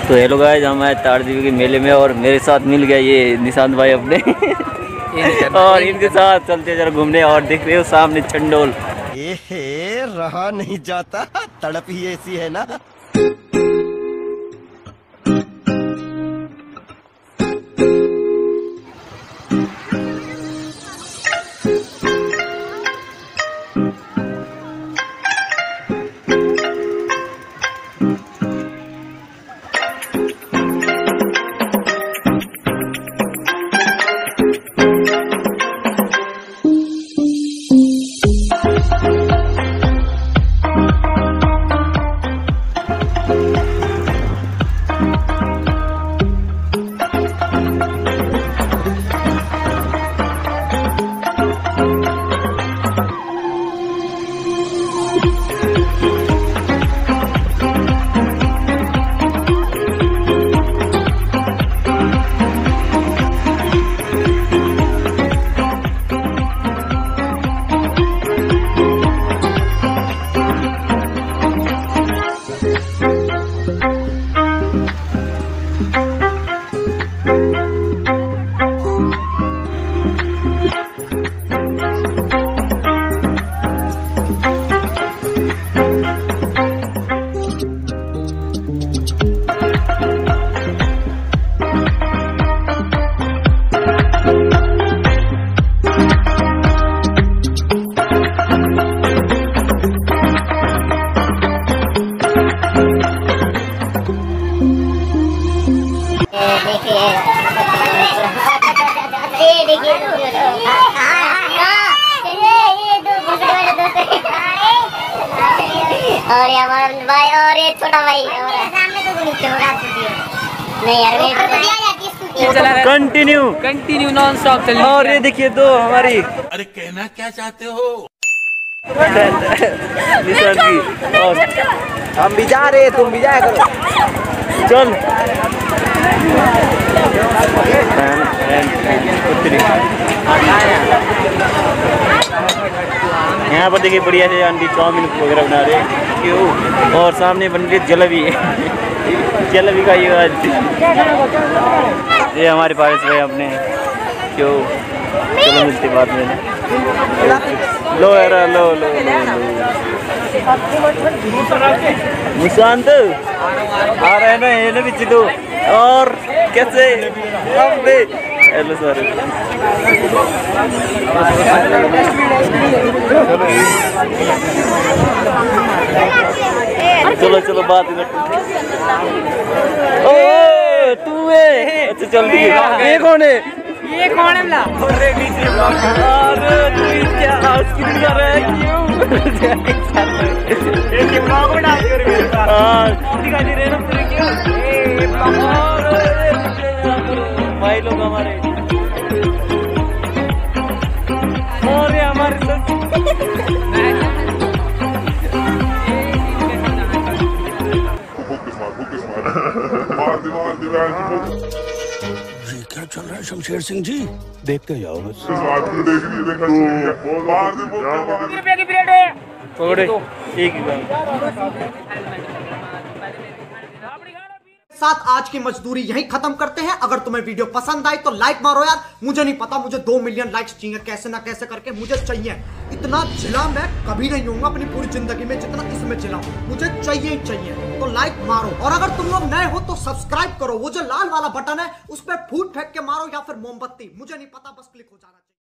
तो hello guys, हम आए तारदेवी के मेले में और मेरे साथ मिल गया ये निशांत भाई अपने और इनके साथ चलते जरा घूमने। और देख रहे हो सामने चंडोल। ये रहा नहीं जाता, तड़प ही ऐसी है ना। और ये हमारा भाई और ये छोटा भाई और सामने तो नीचे होगा नहीं यार कंटिन्यू नॉन स्टॉप चलिए। और ये देखिए तो हमारी, अरे कहना क्या चाहते हो निशांत की। और हम भी जा रहे, तुम भी जाया करो। चल यहाँ पर देखिए बढ़िया से आंटी चाउमीन वगैरह बना रहे क्यों। और सामने बन रही जलेबी जलेबी का ये हमारे पास भाई अपने क्यों। चलो मिलते बाद में। लो यार लो लो निशांत आ रहे ना ये ना भी दो। और कैसे हेलो सर। चलो चलो बात तू है। अच्छा चल ठीक है। ये कौन है? ये कौन है? अरे तू क्या स्क्रीन कर रहा है क्यों? ये ब्लॉग में डाल कर दिखाई दे रहे हैं ना पूरे क्यों। भाई लोग हमारे और हमारे ये क्या चल रहा है शमशेर सिंह जी? देखते जाओ बस। साथ आज की मजदूरी यहीं खत्म करते हैं। अगर तुम्हें वीडियो पसंद आई तो लाइक मारो यार। मुझे नहीं पता, मुझे 2 मिलियन लाइक्स चाहिए, कैसे ना कैसे करके मुझे चाहिए। इतना चिल्ला मैं कभी नहीं हूँ अपनी पूरी जिंदगी में जितना इसमें चिल्ला हूँ। मुझे चाहिए ही चाहिए, तो लाइक मारो। और अगर तुम लोग नए हो तो सब्सक्राइब करो। वो जो लाल वाला बटन है उस पर फूट फेंक के मारो या फिर मोमबत्ती, मुझे नहीं पता, बस क्लिक हो जाना चाहिए।